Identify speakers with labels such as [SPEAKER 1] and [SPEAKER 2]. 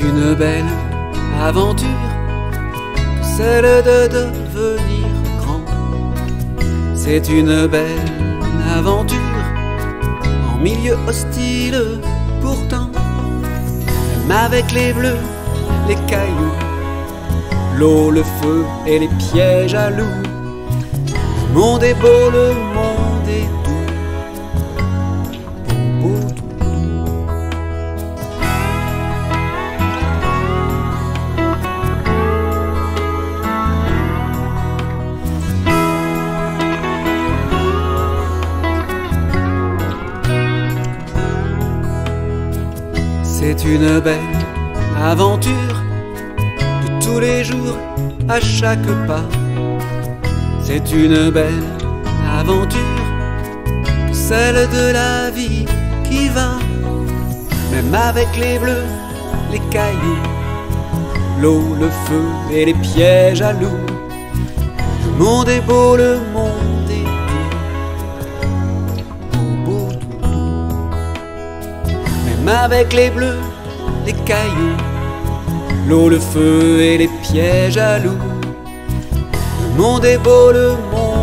[SPEAKER 1] une belle aventure, celle de devenir grand. C'est une belle aventure, en milieu hostile pourtant. Même avec les bleus, les cailloux, l'eau, le feu et les pièges à loups. Le monde est beau, le monde est doux. C'est une belle aventure de tous les jours, à chaque pas. C'est une belle aventure, celle de la vie qui va. Même avec les bleus, les cailloux, l'eau, le feu et les pièges à loups. Le monde est beau, le monde est avec les bleus, les cailloux, l'eau, le feu et les pièges à loups. Le monde est beau, le monde